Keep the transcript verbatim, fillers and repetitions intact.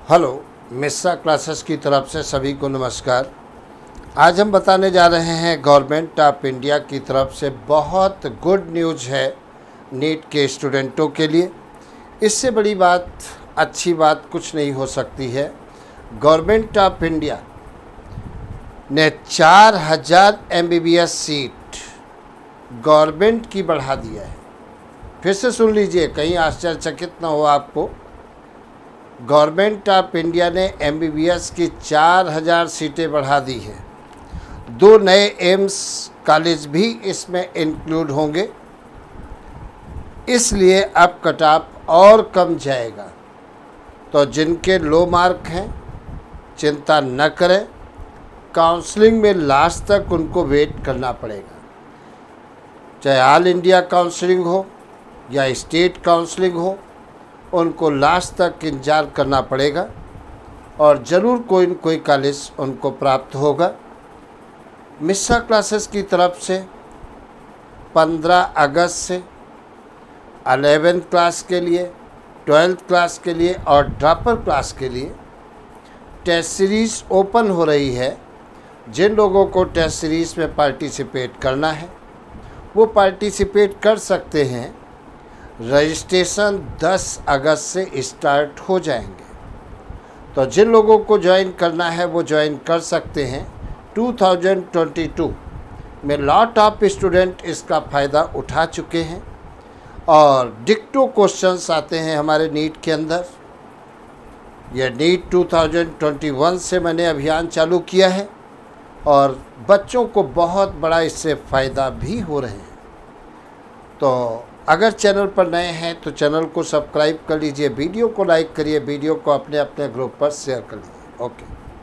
Hello, मिस्सा classes की तरफ से सभी को नमस्कार। आज हम बताने जा रहे हैं गवर्नमेंट ऑफ इंडिया की तरफ से बहुत गुड न्यूज़ है नीट के स्टूडेंटों के लिए। इससे बड़ी बात, अच्छी बात कुछ नहीं हो सकती है। गवर्नमेंट ऑफ इंडिया ने चार हज़ार M B B S seat government की बढ़ा दिया है। फिर से सुन लीजिए, कहीं आश्चर्यचकित ना हो आपको। गवर्नमेंट ऑफ इंडिया ने एम बी बी एस की चार हज़ार सीटें बढ़ा दी हैं। दो नए एम्स कॉलेज भी इसमें इंक्लूड होंगे, इसलिए अब कट ऑफ और कम जाएगा। तो जिनके लो मार्क हैं, चिंता न करें। काउंसलिंग में लास्ट तक उनको वेट करना पड़ेगा, चाहे ऑल इंडिया काउंसलिंग हो या स्टेट काउंसलिंग हो, उनको लास्ट तक इंतजार करना पड़ेगा और ज़रूर कोई न कोई कॉलेज उनको प्राप्त होगा। मिस्सा क्लासेस की तरफ से पंद्रह अगस्त से अलेवेंथ क्लास के लिए, ट्वेल्थ क्लास के लिए और ड्रॉपर क्लास के लिए टेस्ट सीरीज़ ओपन हो रही है। जिन लोगों को टेस्ट सीरीज़ में पार्टिसिपेट करना है वो पार्टिसिपेट कर सकते हैं। रजिस्ट्रेशन दस अगस्त से स्टार्ट हो जाएंगे, तो जिन लोगों को ज्वाइन करना है वो ज्वाइन कर सकते हैं। दो हज़ार बाईस में लॉट ऑफ स्टूडेंट इसका फ़ायदा उठा चुके हैं और डिक्टो क्वेश्चंस आते हैं हमारे नीट के अंदर। यह नीट दो हज़ार इक्कीस से मैंने अभियान चालू किया है और बच्चों को बहुत बड़ा इससे फ़ायदा भी हो रहे हैं। तो अगर चैनल पर नए हैं तो चैनल को सब्सक्राइब कर लीजिए, वीडियो को लाइक करिए, वीडियो को अपने अपने ग्रुप पर शेयर कर लीजिए। ओके।